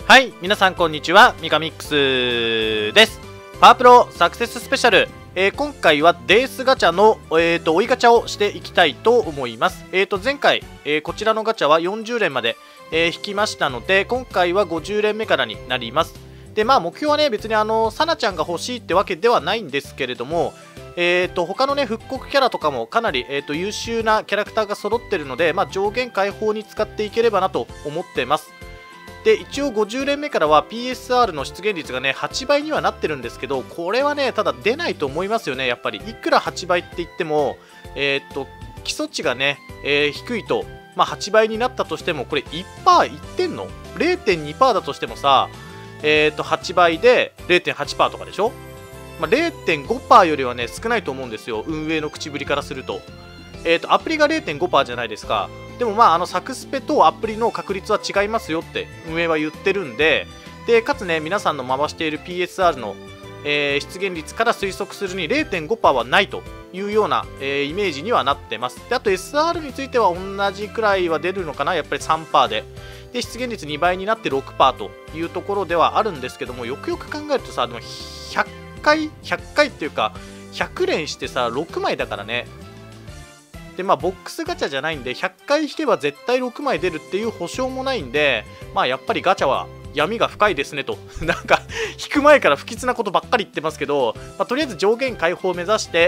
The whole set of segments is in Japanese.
はい、皆さんこんにちは、ミカミックスです。パワープロサクセススペシャル、今回はデースガチャの、追いガチャをしていきたいと思います。前回、こちらのガチャは40連まで、引きましたので、今回は50連目からになります。で、まあ目標はね、別にサナちゃんが欲しいってわけではないんですけれども、他のね、復刻キャラとかもかなり、優秀なキャラクターが揃ってるので、まあ上限解放に使っていければなと思ってます。で一応50連目からは PSR の出現率がね8倍にはなってるんですけど、これはねただ出ないと思いますよね。やっぱりいくら8倍って言っても基礎値がね、低いと、まあ、8倍になったとしてもこれ 1% いってんの 0.2% だとしてもさ、8倍で 0.8% とかでしょ、まあ、0.5% よりはね少ないと思うんですよ、運営の口ぶりからすると。アプリが 0.5% じゃないですか。でもまあサクスペとアプリの確率は違いますよって運営は言ってるんで、かつね皆さんの回している PSR の、出現率から推測するに 0.5% はないというような、イメージにはなってます。であと SR については同じくらいは出るのかな、やっぱり 3% で出現率2倍になって 6% というところではあるんですけども、よくよく考えるとさ、でも100回っていうか100連してさ6枚だからね。でまあボックスガチャじゃないんで100回引けば絶対6枚出るっていう保証もないんで、まあやっぱりガチャは闇が深いですねとなんか引く前から不吉なことばっかり言ってますけど、まあ、とりあえず上限解放を目指して、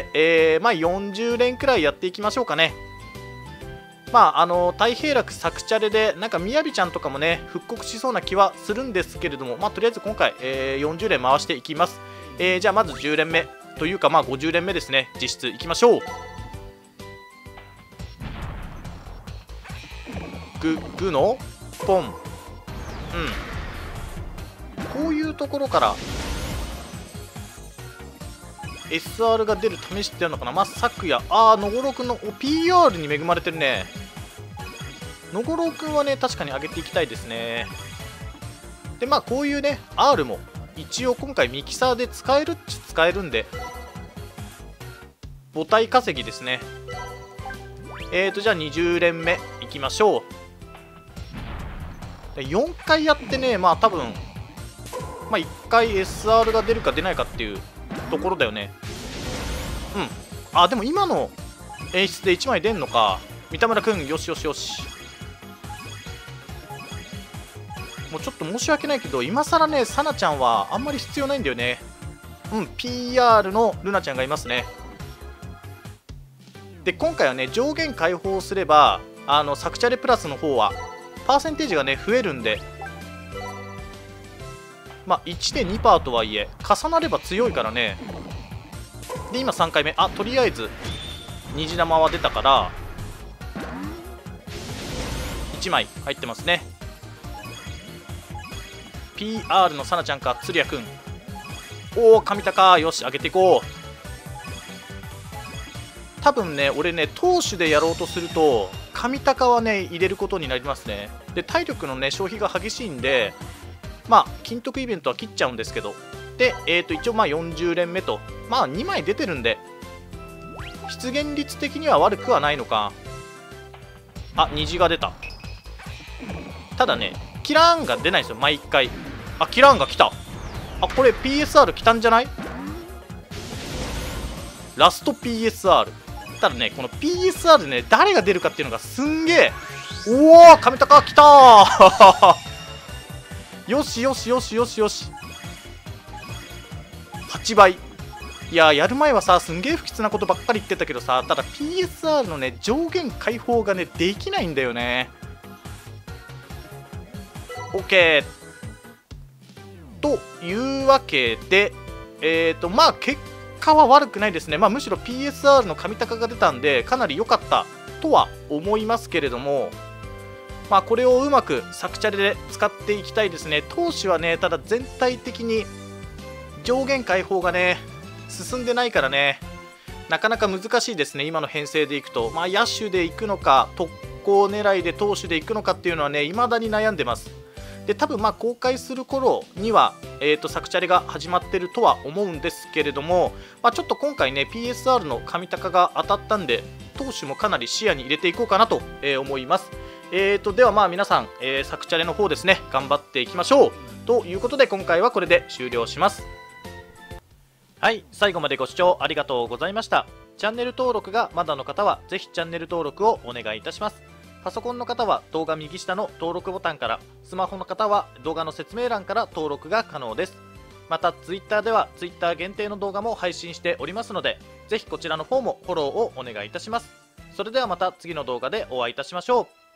まあ40連くらいやっていきましょうかね。まあ太平楽サクチャレでなんかみやびちゃんとかもね復刻しそうな気はするんですけれども、まあとりあえず今回、40連回していきます。じゃあまず10連目というかまあ50連目ですね、実質いきましょう。グのポン、こういうところから SR が出る試しってやるのかな。まあ昨夜野五郎くんの PR に恵まれてるね。野五郎くんはね確かに上げていきたいですね。でまあこういうね R も一応今回ミキサーで使えるっちゃ使えるんで母体稼ぎですね。じゃあ20連目いきましょう。4回やってね、まあ多分、まあ1回 SR が出るか出ないかっていうところだよね。でも今の演出で1枚出んのか。三田村くん、よしよしよし。もうちょっと申し訳ないけど、今更ね、サナちゃんはあんまり必要ないんだよね。PR のルナちゃんがいますね。で、今回はね、上限解放すれば、サクチャレプラスの方は、パーセンテージがね増えるんで、まあ 1.2% とはいえ重なれば強いからね。で今3回目、とりあえず虹玉は出たから1枚入ってますね。 PR のサナちゃんかつりやくん、神高、よし上げていこう。多分ね俺ね投手でやろうとすると神高はね入れることになりますね。で体力のね消費が激しいんで、まあ金徳イベントは切っちゃうんですけど、で一応まあ40連目と、まあ2枚出てるんで出現率的には悪くはないのか。虹が出た。ただねキラーンが出ないんですよ毎回。キラーンが来た。これ PSR 来たんじゃない。ラスト PSR。ただねこの PSR でね誰が出るかっていうのがすんげえ。神高来たーよしよしよしよしよし。8倍。いややる前はさすんげえ不吉なことばっかり言ってたけどさ、ただ PSR のね上限解放がねできないんだよね。 OK というわけでまあ結果は悪くないですね。まあむしろ PSR の神高が出たんでかなり良かったとは思いますけれども、まあこれをうまくサクチャレで使っていきたいですね。投手はねただ全体的に上限解放がね進んでないからねなかなか難しいですね。今の編成でいくと、まあ野手でいくのか特攻狙いで投手でいくのかっていうのはね未だに悩んでます。で多分まあ公開する頃にはサクチャレが始まってるとは思うんですけれども、まあ、ちょっと今回ね PSR の神高が当たったんで投手もかなり視野に入れていこうかなと思います。 ではまあ皆さん、サクチャレの方ですね、頑張っていきましょう。ということで今回はこれで終了します。はい、最後までご視聴ありがとうございました。チャンネル登録がまだの方はぜひチャンネル登録をお願いいたします。パソコンの方は動画右下の登録ボタンから、スマホの方は動画の説明欄から登録が可能です。また Twitter では Twitter 限定の動画も配信しておりますので、ぜひこちらの方もフォローをお願いいたします。それではまた次の動画でお会いいたしましょう。